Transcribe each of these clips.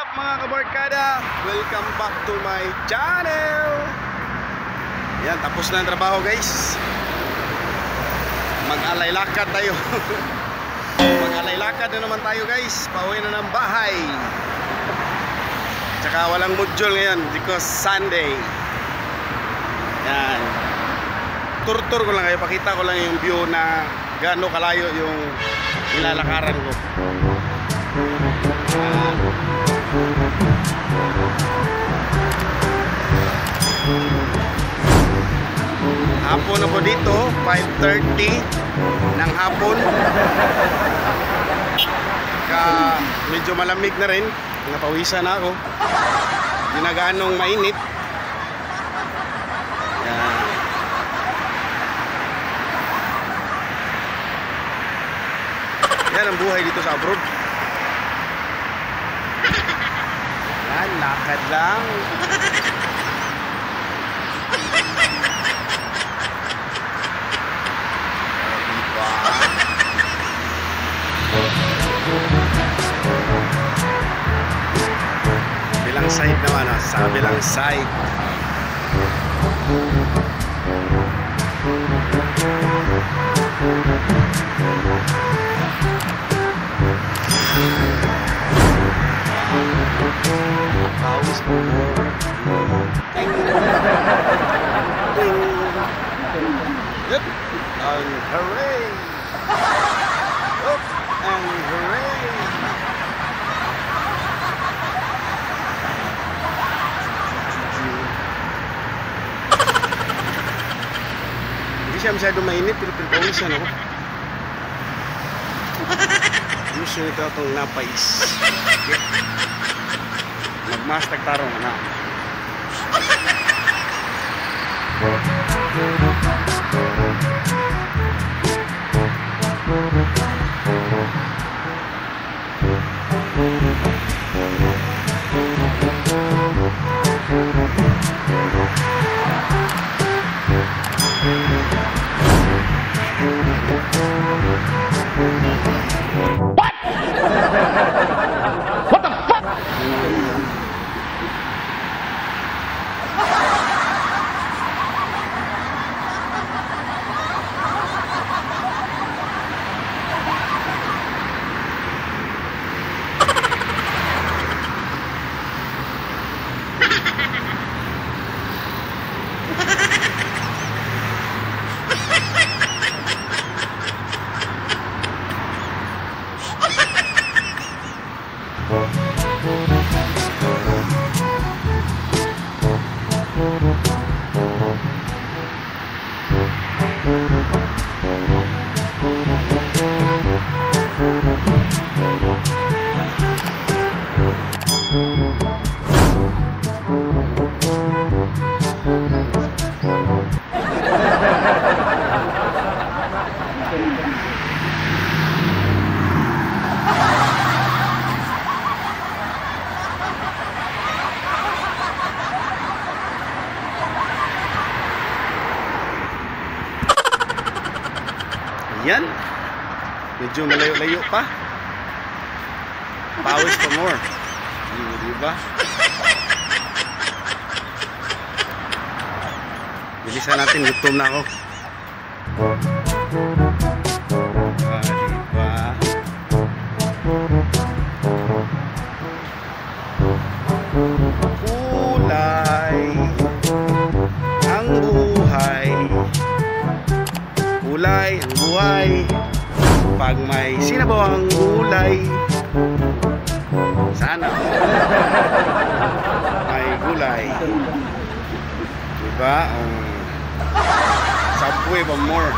mga kabarkada? Welcome back to my channel. Yan, tapos na ang trabaho guys. Mag-alay lakad tayo. Mag-alay lakad na naman tayo guys. Pauwi na ng bahay. Tsaka walang module ngayon because Sunday. Yan. Tur-tur ko lang kayo. Pakita ko lang yung view na gaano kalayo yung nilalakaran ko. Hapon ako dito, 5:30 ng hapon. Medyo malamig na rin, napawisan na ako. Hindi na gaanong mainit. Yan ang buhay dito sa abroad. Yan, lakad lang. Bilang side naman, sa bilang side. Pawis po. Yep. And hooray! Up and hooray! Hindi siya masyado mainit, pero pawisan ako. Gusto nito itong napais. Okay. Magmastag tarong na. What the fuck? Yan. Medyo malayo-layo pa. Pawis pa more. Diba? Bilisan natin, gutom na ako. Diba? Kulay ang buhay. Kulay ang buhay. Pag may sinabawang gulay, sana may gulay. Diba? Subway pa more.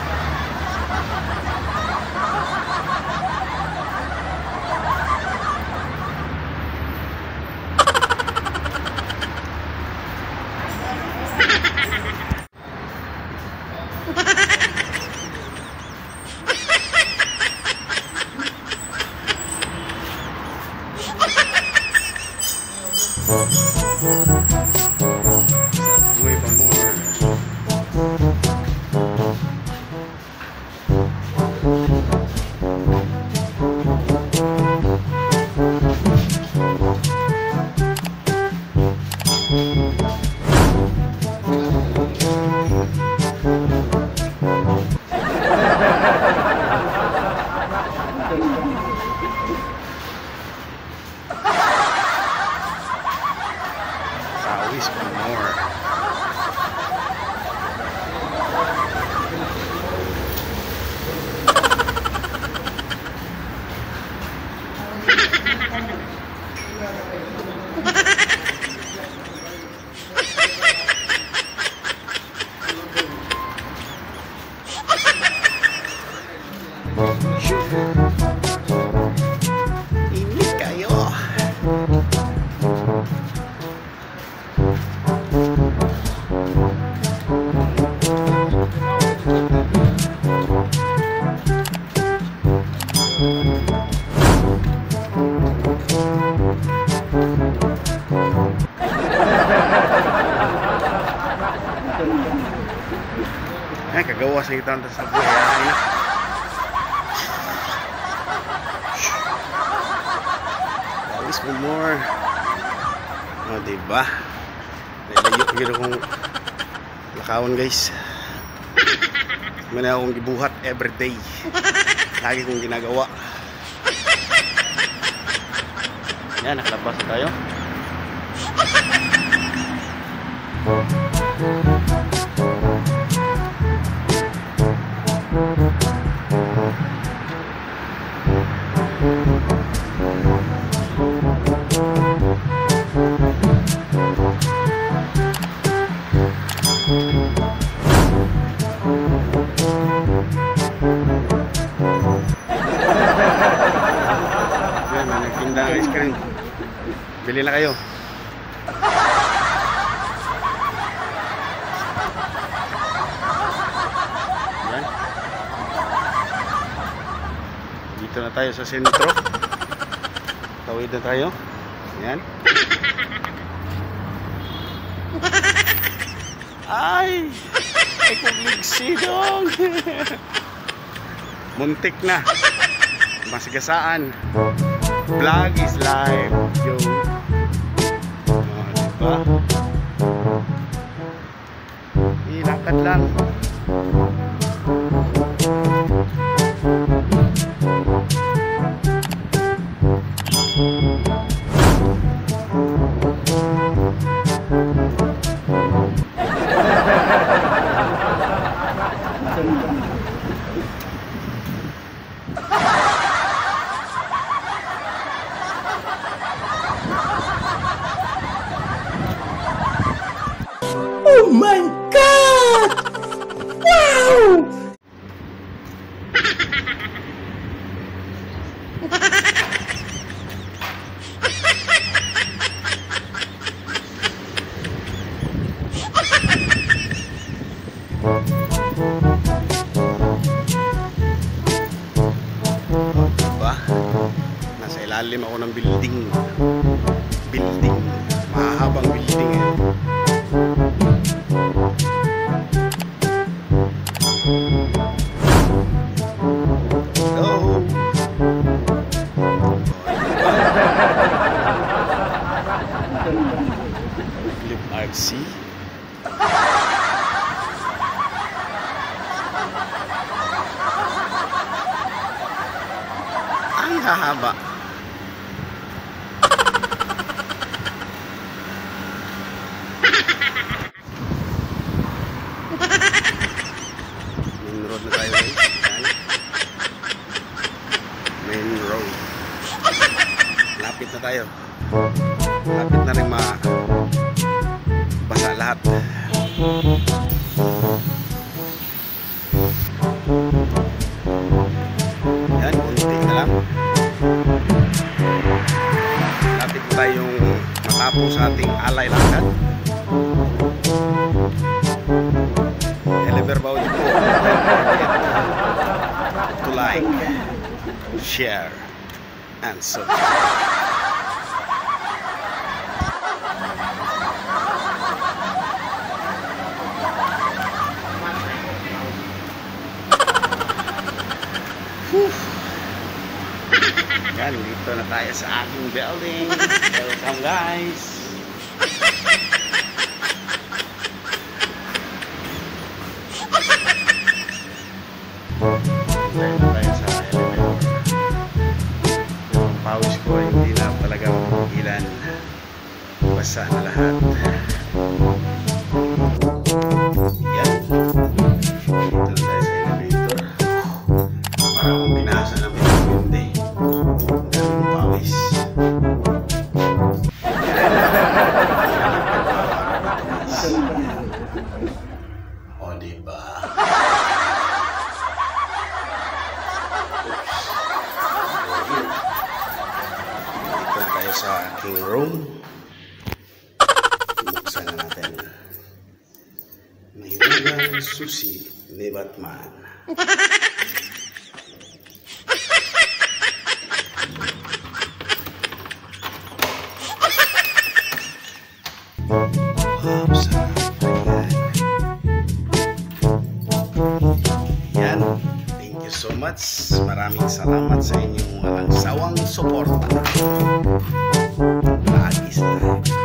Subway pa more. Init kayo. Ay, kagawa sa itong sa buhay. Always for more. O, diba? Nailayok gano'n kong lakawan, guys. Mana akong gibuhat everyday. Lagi kong ginagawa. Yan, nakalabas na tayo. Yan, nagtinda ng ice cream. Bili na kayo. Yan. Dito na tayo sa sentro. Tawid na tayo. Yan. Ay! Ay kugligsi dong! Muntik na. Masigasaan. Vlog is live. Yo. Diba? Lakad lang. Oh my God! Wow! Diba? Nasa ilalim ako ng building. Mahahabang building eh. Go! Flip RC. Ang hahaba. Main road na tayo guys. Yan. Main road. Lapit na tayo. Lapit na rin basa lahat. Yan, kunti na lang. Lapit na tayong matapos sa ating alay lakad. Deliver bawal po. To like, share, and subscribe. Yan, dito na tayo sa aking building. Welcome guys. Dito tayo sa elevator. Yung pawis ko hindi na talaga ilan. Basa na lahat. Yan. Dito na tayo sa elevator. Para kung binasa na pinipindi. Daming pawis. O diba? sa aking room. Buksan na natin. Mahiwagang susi ni Batman. Wow, sarap. Yan. Thank you so much. Maraming salamat sa inyong walang sawang suporta. Maagis na.